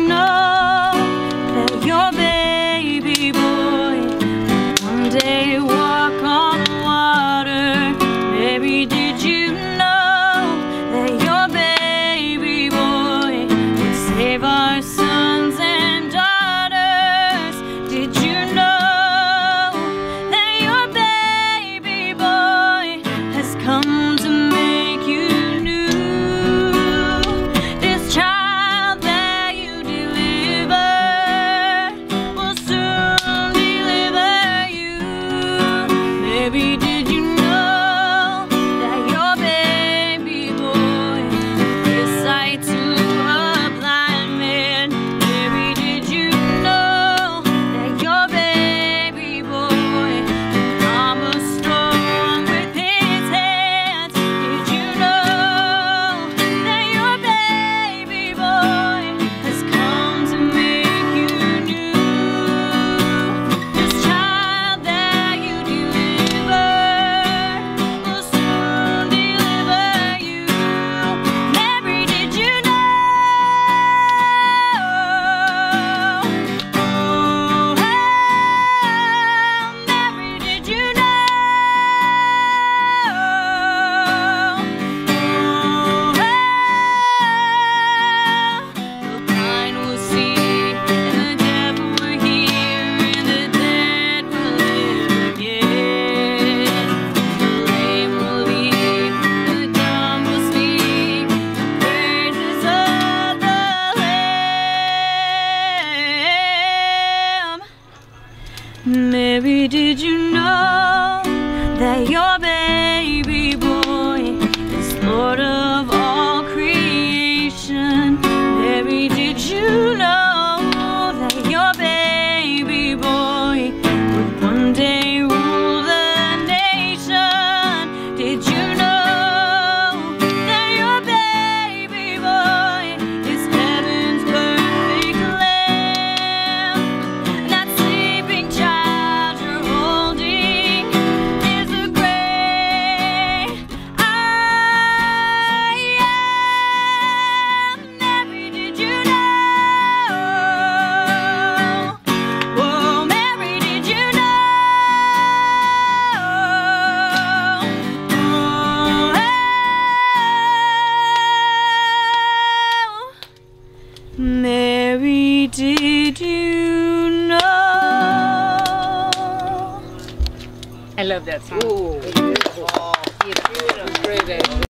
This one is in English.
know that your baby boy would one day walk on water? Mary, did you know that your baby boy would save our sons and daughters? Did you know that your baby boy has come to make you new? This child that you delivered will soon deliver you. Maybe did you know that your baby boy gives sight to a blind man? Maybe did you know that your baby boy can calm a storm with his hands? Did you know that your baby boy has come to make you new? This child that you delivered will soon deliver you. Mary, did you know? Oh, Mary, did you know? The blind will see, and the deaf will hear, and the dead will live again. The lame will leap, the dumb will speak, the praises of the Lamb. Mary, did you know that your baby boy is Lord of all creation? Mary, did you know that your baby boy would one day rule the nation? Did you know that your baby boy is heaven's perfect lamb? That sleeping child you're holding is the great I am. Mary, did you know? Oh, Mary, did you know? Oh, Mary, did you know? I love that song. Ooh, beautiful. Beautiful. Great.